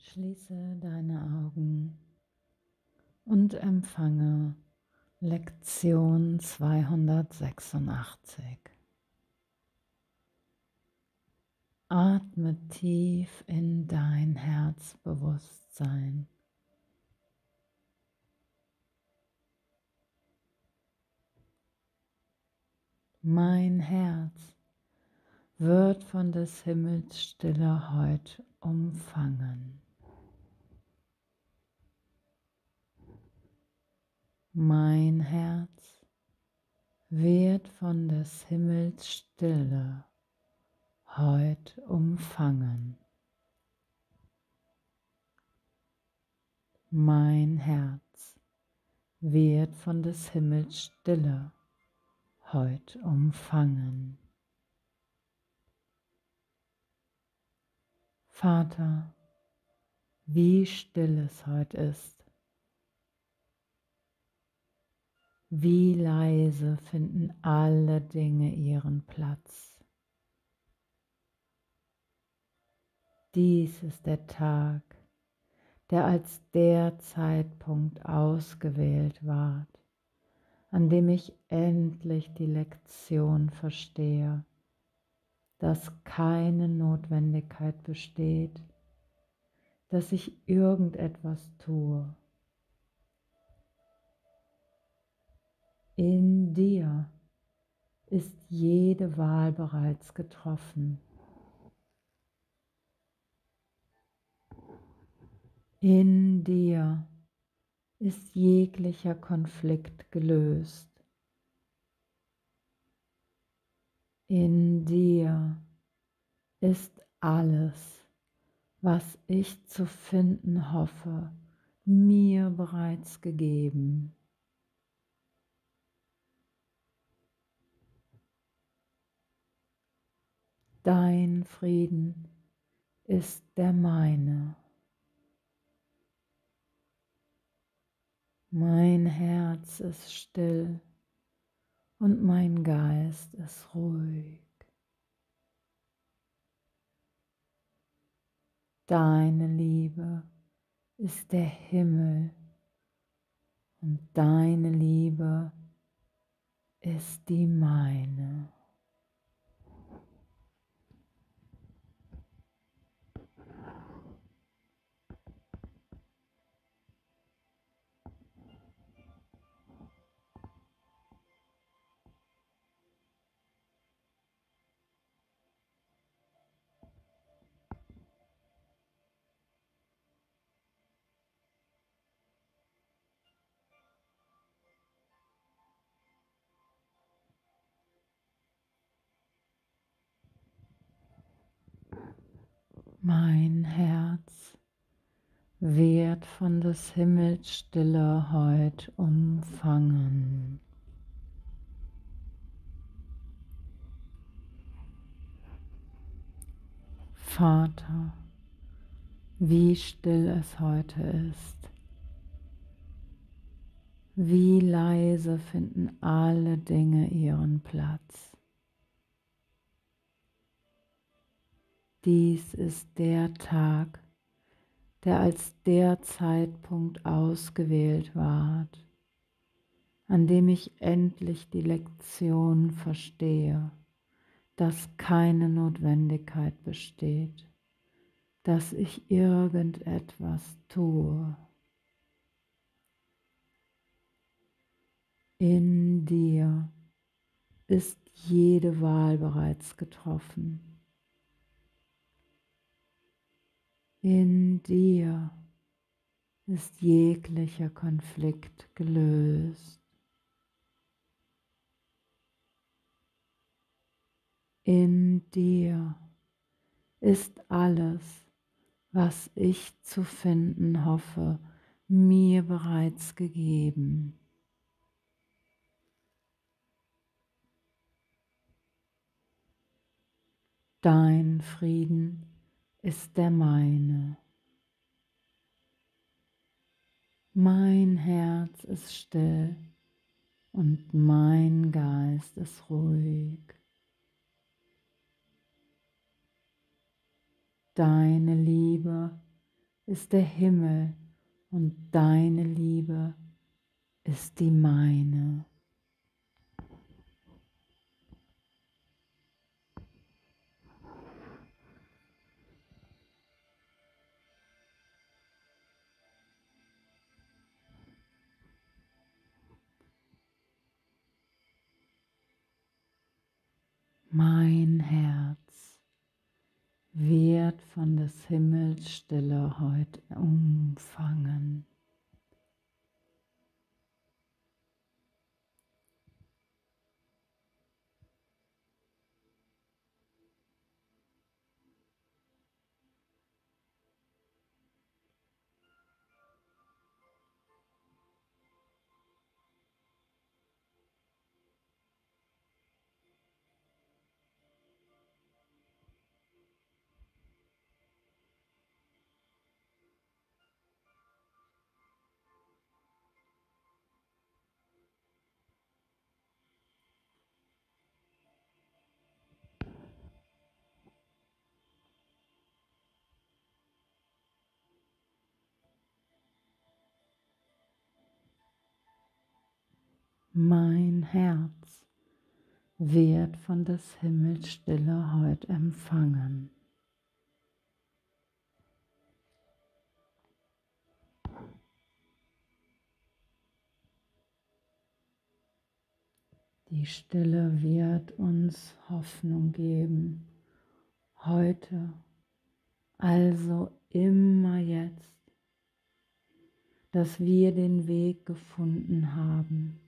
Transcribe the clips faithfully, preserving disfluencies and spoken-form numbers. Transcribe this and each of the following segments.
Schließe deine Augen und empfange Lektion zweihundertsechsundachtzig. Atme tief in dein Herzbewusstsein. Mein Herz wird von des Himmels Stille heut umfangen. Mein Herz wird von des Himmels Stille heut umfangen. Mein Herz wird von des Himmels Stille heut umfangen. Vater, wie still es heut ist. Wie leise finden alle Dinge ihren Platz. Dies ist der Tag, der als der Zeitpunkt ausgewählt ward, an dem ich endlich die Lektion verstehe, dass keine Notwendigkeit besteht, dass ich irgendetwas tue. In dir ist jede Wahl bereits getroffen. In dir ist jeglicher Konflikt gelöst. In dir ist alles, was ich zu finden hoffe, mir bereits gegeben. Dein Frieden ist der meine. Mein Herz ist still und mein Geist ist ruhig. Deine Liebe ist der Himmel und deine Liebe ist die meine. Mein Herz wird von des Himmels Stille heut umfangen. Vater, wie still es heute ist. Wie leise finden alle Dinge ihren Platz. Dies ist der Tag, der als der Zeitpunkt ausgewählt ward, an dem ich endlich die Lektion verstehe, dass keine Notwendigkeit besteht, dass ich irgendetwas tue. In dir ist jede Wahl bereits getroffen. In dir ist jeglicher Konflikt gelöst. In dir ist alles, was ich zu finden hoffe, mir bereits gegeben. Dein Frieden ist der meine. Mein Herz ist still und mein Geist ist ruhig. Deine Liebe ist der Himmel und deine Liebe ist die meine. Mein Herz wird von des Himmels Stille heut umfangen. Mein Herz wird von des Himmels Stille heut empfangen. Die Stille wird uns Hoffnung geben, heute, also immer jetzt, dass wir den Weg gefunden haben,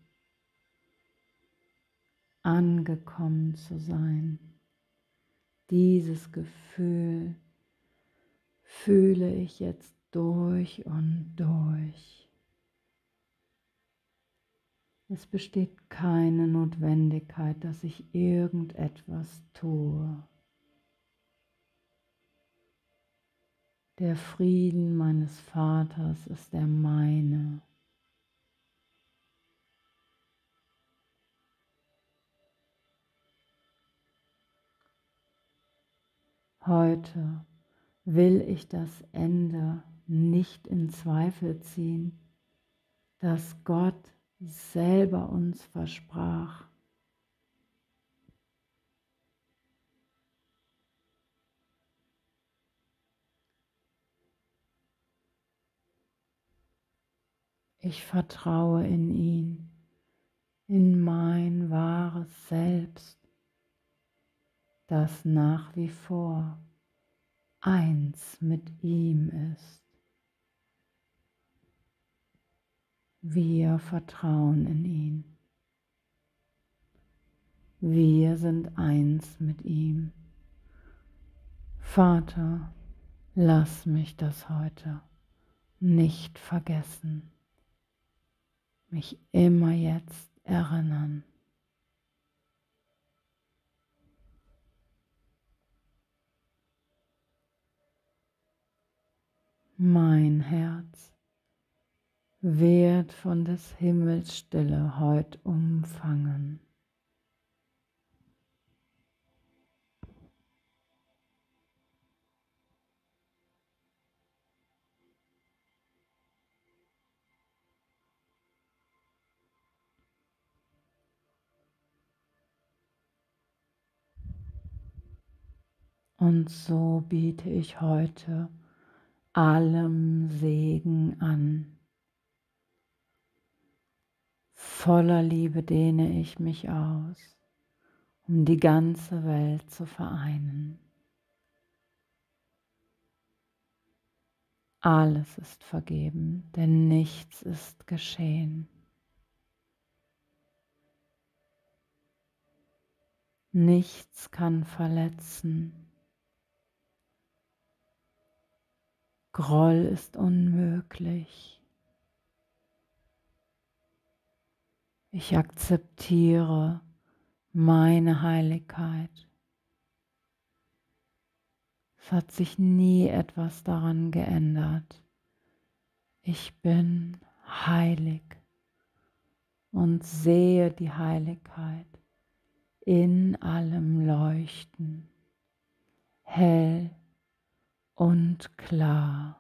angekommen zu sein. Dieses Gefühl fühle ich jetzt durch und durch. Es besteht keine Notwendigkeit, dass ich irgendetwas tue. Der Frieden meines Vaters ist der meine. Heute will ich das Ende nicht in Zweifel ziehen, das Gott selber uns versprach. Ich vertraue in ihn, in mein wahres Selbst, das nach wie vor eins mit ihm ist. Wir vertrauen in ihn. Wir sind eins mit ihm. Vater, lass mich das heute nicht vergessen, mich immer jetzt erinnern. Mein Herz wird von des Himmels Stille heut umfangen. Und so biete ich heute allem Segen an. Voller Liebe dehne ich mich aus, um die ganze Welt zu vereinen. Alles ist vergeben, denn nichts ist geschehen. Nichts kann verletzen. Groll ist unmöglich. Ich akzeptiere meine Heiligkeit. Es hat sich nie etwas daran geändert. Ich bin heilig und sehe die Heiligkeit in allem Leuchten, hell und klar.